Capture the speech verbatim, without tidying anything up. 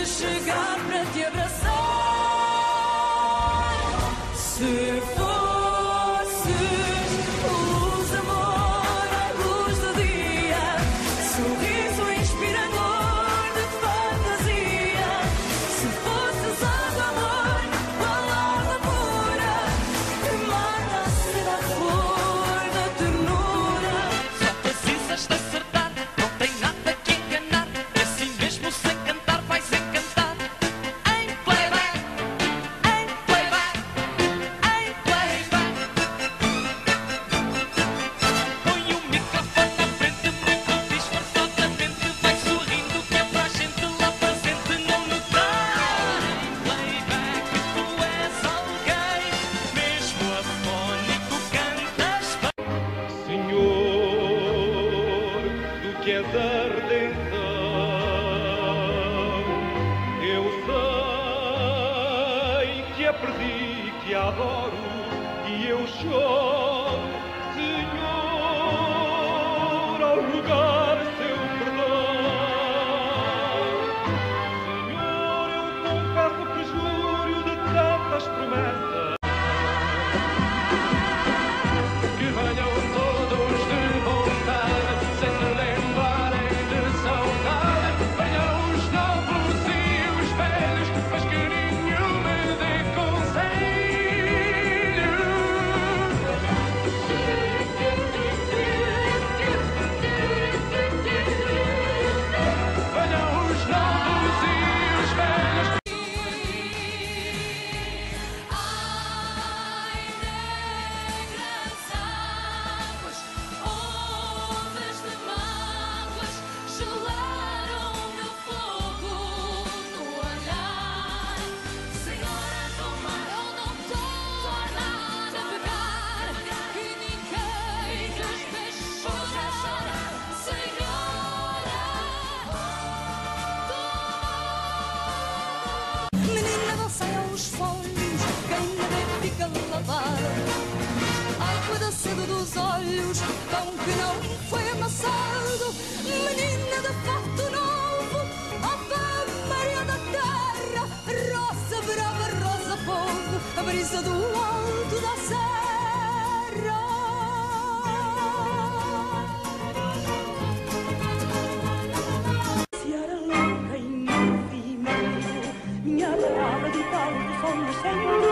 de chegar para te abraçar. Se fosses luz, amor, a luz do dia, sorriso inspirador de fantasia. Se fosses água, amor, palavra pura, que mata a sede à flor da ternura. Só precisas de acertar, não tem nada que enganar. E assim mesmo sem cantar vais encantar. Em playback, em playback, em playback. Põe o microfone à frente, muito disfarçadamente. Vai sorrindo que é para a gente lá presente não notar. Em playback tu és alguém, mesmo afónico cantas bem. Senhor, do que és a redenção, eu sei que a perdi, que a adoro, e eu choro, Senhor, ao rogar seu perdão. Senhor, eu confesso que juro de tantas promessas, que venham todos de vontade, sem se lembrarem de saudade. Venham os novos e os velhos, mas que nenhum me dê conselho. Venham os novos e os velhos. Ai, negras águas, ondas de mágoas, gelaram meu fogo no olhar. Senhora do mar, eu não estou a nada pegar, que ninguém nos deixe chorar. Senhora do mar. Menina, dançai aos folhos, quem me vê fica lavado. Água da sede dos olhos, pão que não foi amassado. Menina de fato novo, Ave Maria da terra, rosa brava, rosa povo, a brisa do alto da serra. Seara louca em movimento, minha palavra de tal que som nascendo.